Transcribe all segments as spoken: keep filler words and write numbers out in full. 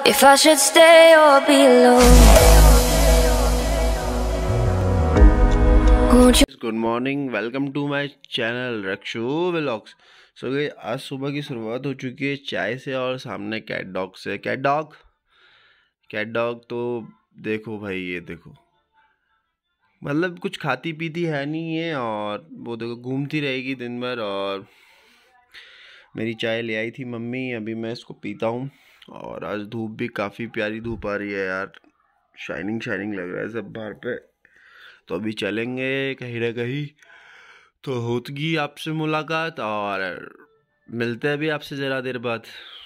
if I should stay or be alone. Won't you? Good morning, welcome to my channel Rakshu vlogs. सो गई आज सुबह की शुरुआत हो चुकी है चाय से और सामने कैट डॉग से। कैट डॉग कैट डॉग तो देखो भाई, ये देखो, मतलब कुछ खाती पीती है नहीं है और वो देखो घूमती रहेगी दिन भर। और मेरी चाय ले आई थी मम्मी, अभी मैं इसको पीता हूँ। और आज धूप भी काफ़ी प्यारी धूप आ रही है यार, शाइनिंग शाइनिंग लग रहा है सब बाहर पे। तो अभी चलेंगे कहीं ना कहीं, तो होगी आपसे मुलाकात और मिलते हैं अभी आपसे ज़रा देर बाद।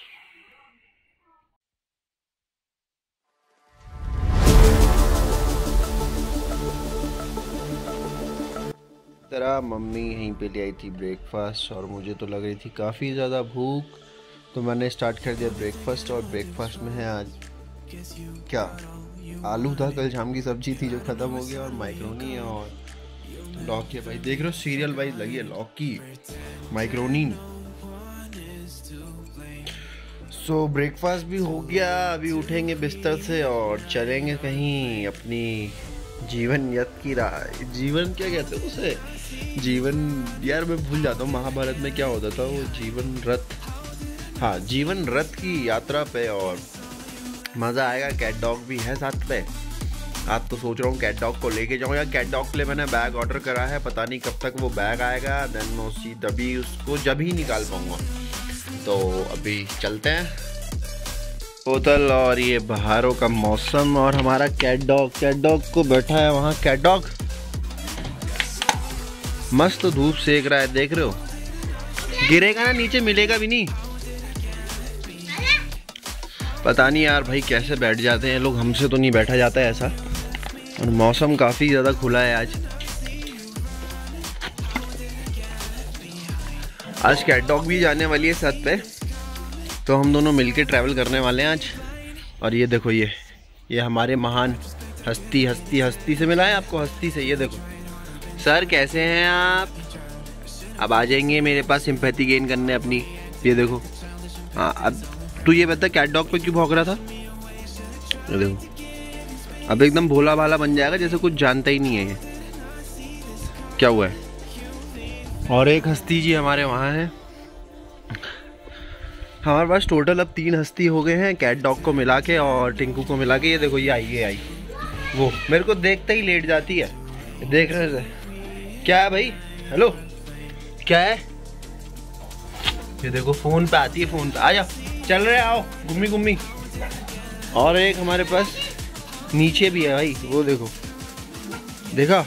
तरह मम्मी यहीं पे ले आई थी ब्रेकफास्ट और मुझे तो लग रही थी काफ़ी ज़्यादा भूख, तो मैंने स्टार्ट कर दिया ब्रेकफास्ट। और ब्रेकफास्ट में है आज क्या, आलू था, कल शाम की सब्जी थी जो ख़त्म हो गया, और माइक्रोनी है और लौकी है। भाई देख रहे हो सीरियल भाई लगी है, लौकी माइक्रोनी। सो ब्रेकफास्ट भी हो गया, अभी उठेंगे बिस्तर से और चलेंगे कहीं अपनी जीवन यत की राह। जीवन क्या कहते हैं उसे, जीवन यार मैं भूल जाता हूँ, महाभारत में क्या होता था वो, जीवन रथ, हाँ जीवन रथ की यात्रा पे। और मज़ा आएगा, कैट डॉग भी है साथ पे। आप तो सोच रहा हूँ कैट डॉग को लेके जाऊँ, या कैट डॉग के लिए मैंने बैग ऑर्डर करा है, पता नहीं कब तक वो बैग आएगा। देन मैं उसी तभी उसको जब ही निकाल पाऊँगा। तो अभी चलते हैं बोतल, और ये बाहरों का मौसम और हमारा कैट डॉग कैट डॉग को बैठा है वहाँ। कैट डॉग मस्त धूप सेक रहा है, देख रहे हो, गिरेगा ना नीचे, मिलेगा भी नहीं। पता नहीं यार भाई कैसे बैठ जाते हैं लोग, हमसे तो नहीं बैठा जाता है ऐसा। और मौसम काफ़ी ज़्यादा खुला है आज। आज कैट डॉग भी जाने वाली है साथ पे, तो हम दोनों मिलके ट्रैवल करने वाले हैं आज। और ये देखो, ये ये हमारे महान हस्ती हस्ती हस्ती से मिला है आपको, हस्ती से। ये देखो सर, कैसे हैं आप? अब आ जाएंगे मेरे पास सिंपैथी गेन करने अपनी। ये देखो, हाँ अब तू ये बता कैट डॉग पे क्यों भौंक रहा था? ये देखो अब एकदम भोला भाला बन जाएगा, जैसे कुछ जानता ही नहीं है ये क्या हुआ है। और एक हस्ती जी हमारे वहाँ है। हमारे पास टोटल अब तीन हस्ती हो गए हैं, कैट डॉग को मिला के और टिंकू को मिला के। ये देखो ये आई, ये आई, वो मेरे को देखते ही लेट जाती है। देख रहे थे क्या है भाई? हेलो क्या है? ये देखो फोन पे आती है, फोन पे आ जाओ, चल रहे आओ गुम्मी गुम्मी। और एक हमारे पास नीचे भी है भाई, वो देखो, देखा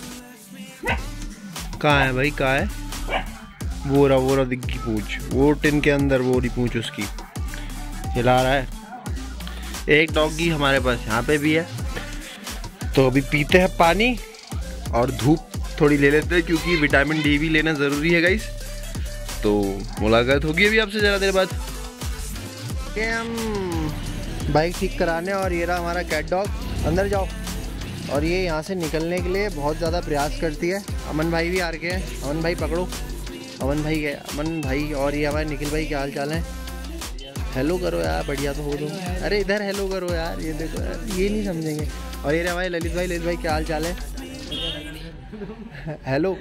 कहाँ है भाई, कहाँ है? वो रहा वो रहा दिग्गी पूंछ, वो टिन के अंदर वो रही पूंछ उसकी, हिला रहा है। एक डॉगी हमारे पास यहाँ पे भी है। तो अभी पीते हैं पानी और धूप थोड़ी ले लेते हैं, क्योंकि विटामिन डी भी लेना ज़रूरी है गाइस। तो मुलाकात होगी अभी आपसे ज़रा देर बाद। हम बाइक ठीक कराने, और ये रहा हमारा कैट डॉग, अंदर जाओ। और ये यहाँ से निकलने के लिए बहुत ज़्यादा प्रयास करती है। अमन भाई भी आ रखे हैं, अमन भाई पकड़ो, अमन भाई है, अमन भाई। और ये हमारे निखिल भाई, क्या हाल चाल है? हेलो करो यार, बढ़िया तो हो दो। अरे इधर हेलो करो यार, ये देखो यार, ये नहीं समझेंगे। और ये हमारे ललित भाई, ललित भाई क्या हाल चाल है? हेलो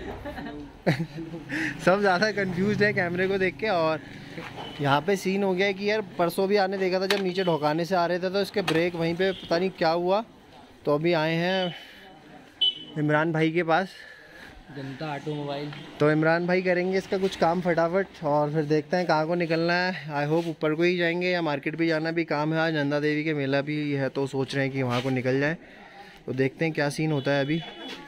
सब ज़्यादा कंफ्यूज है कैमरे को देख के। और यहाँ पे सीन हो गया है कि यार परसों भी आने देखा था, जब नीचे ढोकाने से आ रहे थे तो इसके ब्रेक वहीं पे पता नहीं क्या हुआ। तो अभी आए हैं इमरान भाई के पास, जनता ऑटोमोबाइल। तो इमरान भाई करेंगे इसका कुछ काम फटाफट, और फिर देखते हैं कहाँ को निकलना है। आई होप ऊपर को ही जाएंगे, या मार्केट भी जाना भी काम है, आज नंदा देवी के मेला भी है, तो सोच रहे हैं कि वहाँ को निकल जाए। तो देखते हैं क्या सीन होता है अभी।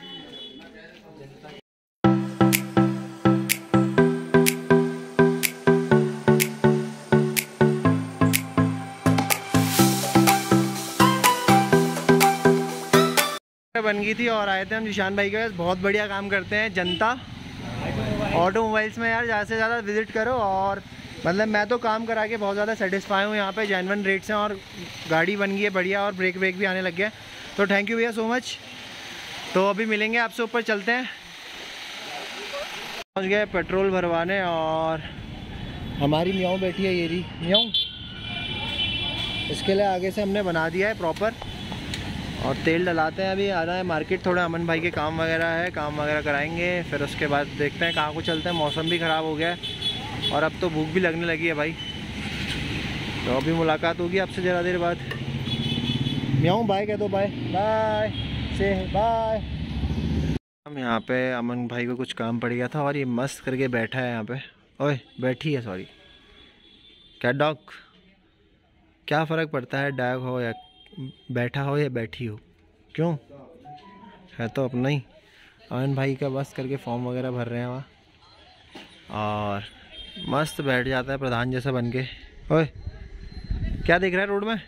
बन गई थी और आए थे हम निशान भाई के पास। बहुत बढ़िया काम करते हैं जनता ऑटोमोबाइल्स में यार, ज़्यादा से ज़्यादा विजिट करो। और मतलब मैं तो काम करा के बहुत ज़्यादा सेटिस्फाई हूँ यहाँ पे, जेन्युइन रेट्स हैं और गाड़ी बन गई है बढ़िया, और ब्रेक ब्रेक भी आने लग गया। तो थैंक यू भैया सो मच। तो अभी मिलेंगे आपसे, ऊपर चलते हैं। पहुँच गए पेट्रोल भरवाने, और हमारी म्याऊं बैठी है, ये रही म्याऊं। इसके लिए आगे से हमने बना दिया है प्रॉपर। और तेल डलाते हैं, अभी आना है मार्केट, थोड़ा अमन भाई के काम वगैरह है, काम वगैरह कराएंगे, फिर उसके बाद देखते हैं कहाँ को चलते हैं। मौसम भी ख़राब हो गया है और अब तो भूख भी लगने लगी है भाई। तो अभी मुलाकात होगी आपसे ज़रा देर बाद। म्याऊं बाय कह दो, बाय बाय से बाय। हम यहाँ पे अमन भाई को कुछ काम पड़ गया था और ये मस्त करके बैठा है यहाँ पे। ओए बैठी है, सॉरी कैट डॉग। क्या फ़र्क पड़ता है डॉग हो या बैठा हो या बैठी हो, क्यों है तो अपना ही। अमन भाई का बस करके फॉर्म वगैरह भर रहे हैं वहाँ और मस्त बैठ जाता है प्रधान जैसा बन के। ओए क्या देख रहा है रोड में,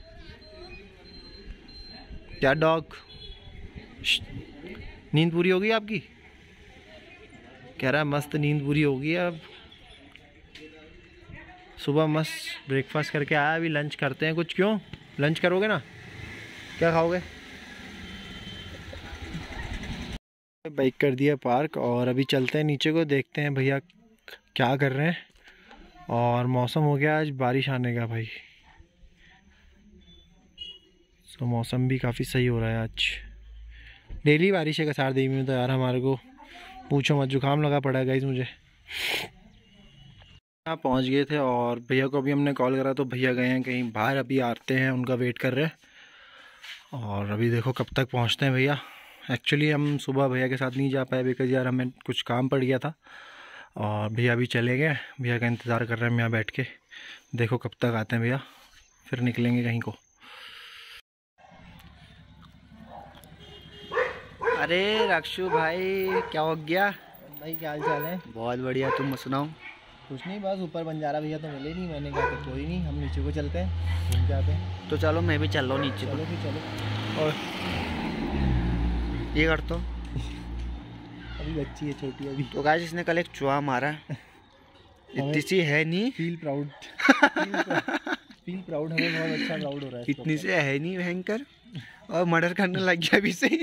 क्या डॉग? नींद पूरी होगी आपकी? कह रहा है मस्त नींद पूरी होगी। अब सुबह मस्त ब्रेकफास्ट करके आया, अभी लंच करते हैं कुछ। क्यों लंच करोगे ना, क्या खाओगे? बाइक कर दिया पार्क और अभी चलते हैं नीचे को, देखते हैं भैया क्या कर रहे हैं। और मौसम हो गया आज बारिश आने का भाई, तो मौसम भी काफ़ी सही हो रहा है आज। डेली बारिश है कसार देवी में तो यार, हमारे को पूछो मत, जुकाम लगा पड़ा है गाइस मुझे। यहाँ पहुँच गए थे और भैया को अभी हमने कॉल करा तो भैया गए हैं कहीं बाहर, अभी आते हैं, उनका वेट कर रहे हैं। और अभी देखो कब तक पहुँचते हैं भैया। एक्चुअली हम सुबह भैया के साथ नहीं जा पाए बिकॉज यार हमें कुछ काम पड़ गया था और भैया अभी चले गए। भैया का इंतज़ार कर रहे हैं हम यहाँ बैठ के, देखो कब तक आते हैं भैया, फिर निकलेंगे कहीं को। अरे रक्षु भाई क्या हो गया भाई, क्या हाल चाल है? बहुत बढ़िया, तुम सुनाओ? कुछ नहीं, बस ऊपर बंजारा भैया तो मिले नहीं, मैंने कहा तो कोई नहीं हम नीचे को चलते हैं, घूम के आते हैं। तो चलो मैं भी चल रहा हूँ नीचे। चलो फिर चलो। और ये कर तो अभी बच्ची है छोटी अभी। तो गाइस इसने कल एक चूहा मारा, इतनी सी है नहीं। फील प्राउड फील प्राउड, हमें बहुत अच्छा प्राउड हो रहा है। इतनी से है नहीं भयंकर, और मर्डर करने लग गया अभी से।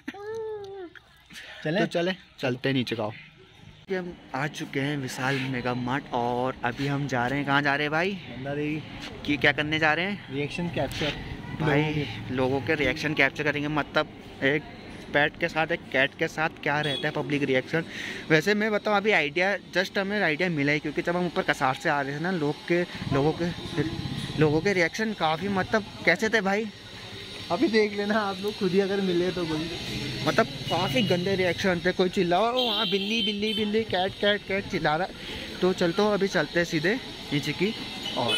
चले तो चले चलते हैं नीचे। का हम आ चुके हैं विशाल मेगा मार्ट और अभी हम जा रहे हैं, कहाँ जा रहे हैं भाई? नंदा देवी कि क्या करने जा रहे हैं? रिएक्शन कैप्चर भाई लोगों के रिएक्शन कैप्चर करेंगे। मतलब एक पेट के साथ एक कैट के साथ क्या रहता है पब्लिक रिएक्शन। वैसे मैं बताऊँ अभी आइडिया जस्ट हमें आइडिया मिला ही, क्योंकि जब हम ऊपर कसार से आ रहे थे ना, लोग के लोगों के लोगों के रिएक्शन काफ़ी मतलब कैसे थे भाई, अभी देख लेना आप लोग खुद ही अगर मिले तो कोई, मतलब काफ़ी गंदे रिएक्शन थे। कोई चिल्ला रहा है वहाँ बिल्ली बिल्ली बिल्ली कैट कैट कैट चिल्ला रहा है। तो चलते हो अभी चलते हैं सीधे नीचे की और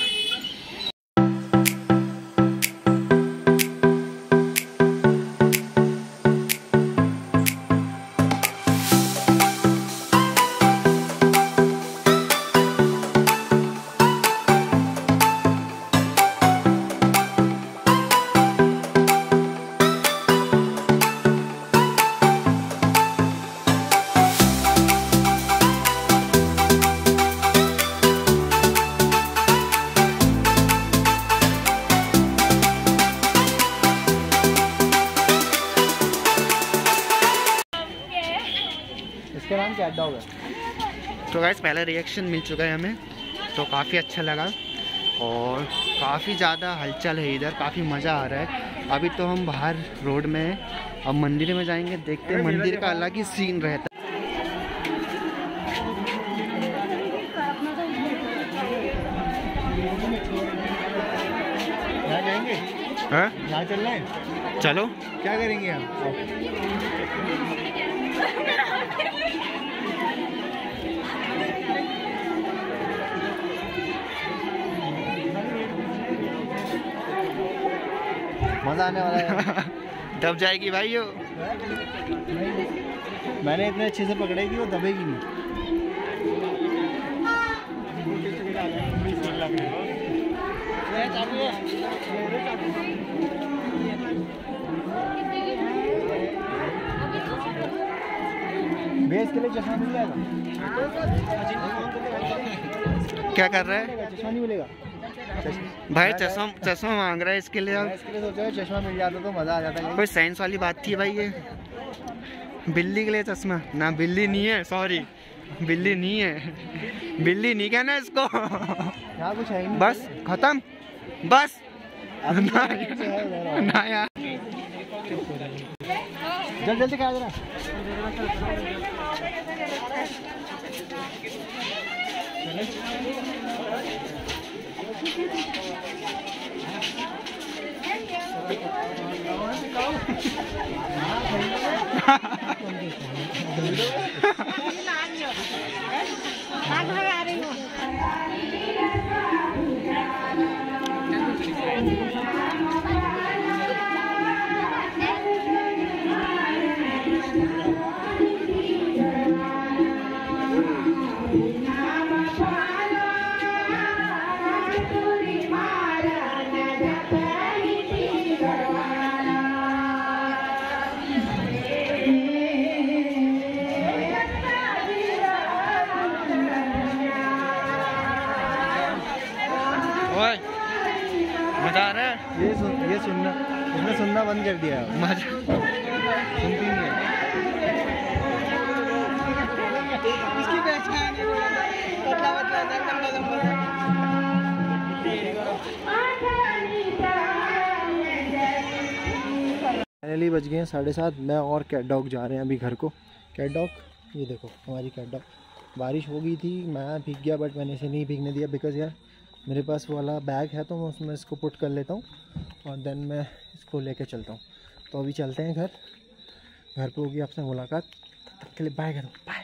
इसका नाम कैट डॉग है। तो गाइस पहला रिएक्शन मिल चुका है हमें, तो काफ़ी अच्छा लगा और काफ़ी ज़्यादा हलचल है इधर, काफ़ी मज़ा आ रहा है। अभी तो हम बाहर रोड में हैं, अब मंदिर में जाएंगे, देखते हैं। मंदिर का अलग ही सीन रहता है। यहाँ जाएंगे, हाँ यहाँ चल रहे हैं, चलो क्या करेंगे हम? मजा आने वाला है। दब जाएगी भाई यो। मैंने इतने अच्छे से पकड़े कि वो दबेगी नहीं। बेस के लिए चश्मा मिल जाएगा? क्या कर रहा है चश्मा नहीं मिलेगा भाई? चश्मा चश्मा मांग रहा है इसके लिए। अब इसके लिए सोचा चश्मा मिल जाता तो मजा आ जाता। कोई साइंस वाली बात थी भाई ये? बिल्ली के लिए चश्मा ना, बिल्ली नहीं है, सॉरी बिल्ली नहीं है, बिल्ली नहीं कहना इसको। यहाँ कुछ है ही नहीं। बस खत्म, बस ना यार जल्दी जल्दी खा जरा। मजा आ रहा है। ये सुन ये सुनना उसने सुनना बंद कर दिया। मजा सुनती नहीं है। इसकी पहचान है बदला बदला लंबा लंबा। फाइनली बज गए हैं साढ़े सात। मैं और कैट डॉग जा रहे हैं अभी घर को। कैट डॉग ये देखो हमारी कैट डॉग। बारिश हो गई थी, मैं भीग गया बट मैंने इसे नहीं भीगने दिया बिकॉज़ यार मेरे पास वो वाला बैग है तो मैं उसमें इसको पुट कर लेता हूँ और देन मैं इसको लेके चलता हूँ। तो अभी चलते हैं घर। घर पे होगी आपसे मुलाकात। तब तक के लिए बाय करो, बाय।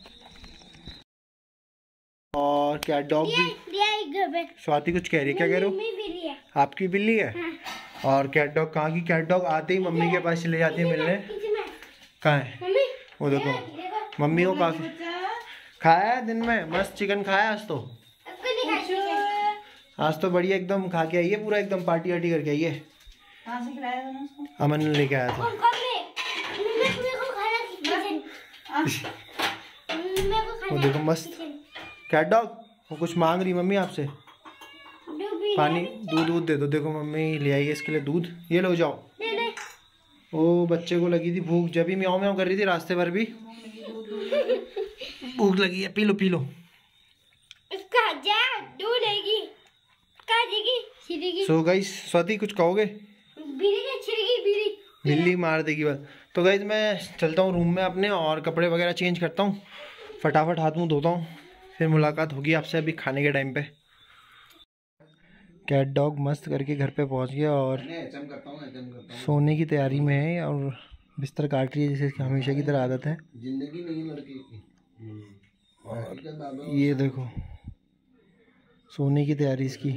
और कैट डॉग भी। स्वाति कुछ कह रही है, क्या कह रहे हो? आपकी बिल्ली है। और कैट डॉग कहाँ की? कैट डॉग आते ही मम्मी के पास चले जाती है मिलने। कहाँ है वो? देखो मम्मी को काफी खाया है दिन में। मस्त चिकन खाया आज तो। आज तो बढ़िया एकदम खा के आई है, पूरा एकदम पार्टी वार्टी करके आई है। अमन ने लेके आया था। वो देखो मस्त कैट डॉग। वो कुछ मांग रही मम्मी आपसे। पानी दूध दूध दे दो। देखो मम्मी ले आई है इसके लिए दूध। ये लो जाओ। ओ बच्चे को लगी थी भूख, जब भी म्याऊं म्याऊं कर रही थी रास्ते भर भी। भूख लगी है, पी लो पी लो। सो गाइस स्वाति कुछ कहोगे? बिल्ली मार देगी बस। तो गाइस मैं चलता हूँ रूम में अपने और कपड़े वगैरह चेंज करता हूँ, फटाफट हाथ मुंह धोता हूँ, फिर मुलाकात होगी आपसे अभी खाने के टाइम पे। कैट डॉग मस्त करके घर पे पहुँच गया और सोने की तैयारी में है और बिस्तर काट रही है जैसे हमेशा की तरह आदत है। जिंदगी नहीं लड़की की। और ये देखो सोने की तैयारी इसकी।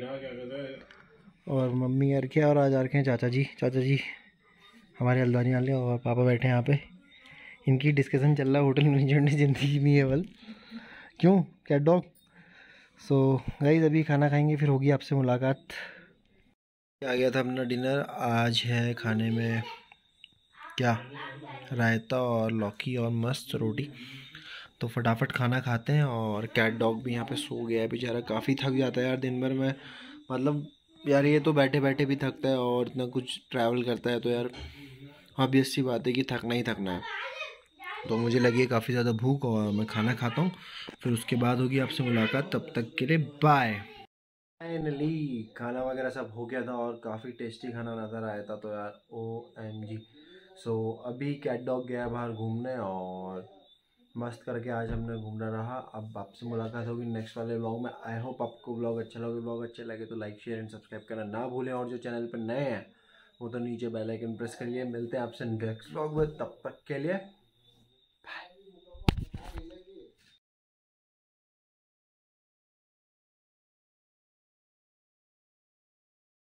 और मम्मी यार क्या और आज आ रखे हैं चाचा जी। चाचा जी हमारे हल्द्वानी वाले और पापा बैठे हैं यहाँ पे। इनकी डिस्कशन चल रहा है होटल मैनेजमेंट में ज़िंदगी नहीं है बल। क्यों कैट डॉग? सो गाइस अभी खाना खाएंगे फिर होगी आपसे मुलाकात। आ गया था अपना डिनर। आज है खाने में क्या, रायता और लौकी और मस्त रोटी। तो फटाफट खाना खाते हैं। और कैट डॉग भी यहाँ पे सो गया है बेचारा, काफ़ी थक जाता है यार दिन भर में। मतलब यार ये तो बैठे बैठे भी थकता है और इतना कुछ ट्रैवल करता है तो यार ऑब्वियस सी बात है कि थकना ही थकना है। तो मुझे लगी है काफ़ी ज़्यादा भूख और मैं खाना खाता हूँ, फिर उसके बाद होगी आपसे मुलाकात। तब तक के लिए बाय। फाइनली खाना वगैरह सब हो गया था और काफ़ी टेस्टी खाना नज़र आया था तो यार ओ एम जी। सो अभी कैट डॉग गया बाहर घूमने और मस्त करके आज हमने घूमना रहा। अब आपसे मुलाकात होगी नेक्स्ट वाले व्लॉग में। आई होप आपको व्लॉग अच्छा लगे। व्लॉग अच्छे लगे तो लाइक शेयर एंड सब्सक्राइब करना ना भूलें और जो चैनल पर नए हैं वो तो नीचे बेल आइकन प्रेस करिए। मिलते हैं आपसे नेक्स्ट व्लॉग में, तब तक के लिए